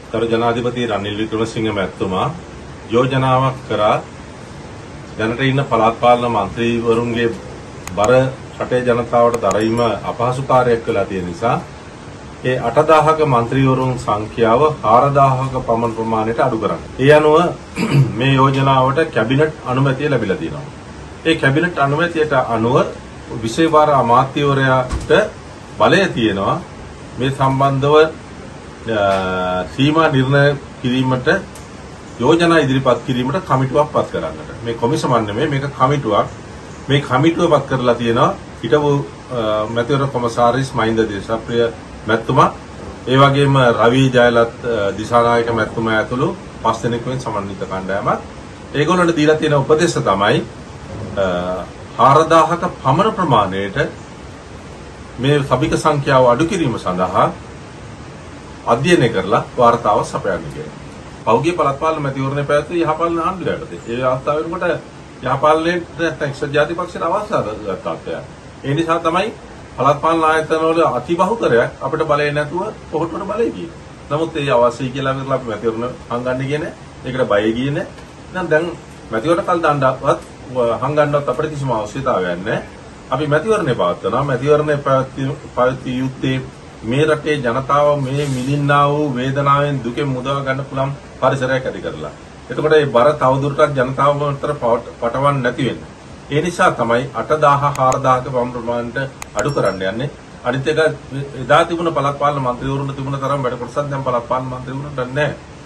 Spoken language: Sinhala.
තර ජනාධිපති රනිල් වික්‍රමසිංහ මැතිතුමා යෝජනාවක් කරා දැනට ඉන්න පළාත් පාලන මන්ත්‍රීවරුන්ගේ බර රටේ ජනතාවට දරීම අපහසුකාරයක් වෙලා තියෙන නිසා ඒ 8000ක മന്ത്രിවරුන් සංඛ්‍යාව 4000ක පමණ ප්‍රමාණයට අඩු කරන්න. ඒ අනුව මේ යෝජනාවට කැබිනට් අනුමැතිය ලැබිලා තියෙනවා. ඒ කැබිනට් අනුමැතියට අනුව විශේෂ අමාත්‍යවරයාට බලය තියෙනවා මේ සම්බන්ධව සීමා නිර්ණය කිරීමට යෝජනා ඉදිරිපත් කිරීමට කමිටුවක් පත් කරන්නට. මේ කොමිසමක් නෙමෙයි මේක කමිටුවක්. මේ කමිටුව පත් කරලා තියෙනවා හිටපු මැතිවරණ කොමසාරිස් මහින්ද දේශප්‍රිය මැතිතුමා ඒ වගේම රවි ජයලත් දිසානායක මැතිතුමා ඇතුළු 5 දෙනෙකුෙන් සමන්විත කණ්ඩායමක්. ඒගොල්ලන්ට දීලා තියෙන උපදේශ තමයි 4000ක පමණ ප්‍රමාණයට මේ සභික සංඛ්‍යාව අඩු කිරීම සඳහා අධ්‍යයනය කරලා වාර්තාව සපයන්න කියලා. පෞද්ගලික පළාත් පාලන මැතිවරණය පැවැත්වූ යහපාලන ආණ්ඩුවට ඒ අවස්ථාව වෙනකොට යහපාලනයේ එක්සත් ජාතික පක්ෂයට අවස්ථාවක් ගත්තා. ඒ නිසා තමයි පළාත් පාලන ආයතනවල අතිබහුතරයක් අපිට බලය නැතුව පොහොට්ටුවට බලය ගියේ. නමුත් ඒ අවශ්‍යයි කියලා කරලා අපි මැතිවරණ හංගන්න ගියේ නැහැ. ඒකට බය ගියේ නැහැ. එහෙනම් දැන් මැතිවරණ කල් දාන්නවත් හංගන්නවත් අපිට කිසිම අවශ්‍යතාවයක් නැහැ. අපි මැතිවරණය පවත්වනවා. මැතිවරණය පවත්විය යුත්තේ මේ රටේ ජනතාව මේ මිදින්නා වූ වේදනාවෙන් දුකෙන් මුදවා ගන්න පුළුවන් පරිසරයක් ඇති කරලා. එතකොට මේ බර තවදුරටත් ජනතාව අතර පටවන්න නැති වෙන්නේ. ඒ නිසා තමයි 8000 4000ක පමණ ප්‍රමාණයට අඩු කරන්න යන්නේ. අනිත් එක එදා තිබුණ පළාත් පාලන මන්ත්‍රීවරුන්ට තිබුණ තරම් වැඩ කොටසක් දැන් පළාත් පාලන මන්ත්‍රීවරුන්ට නැහැ.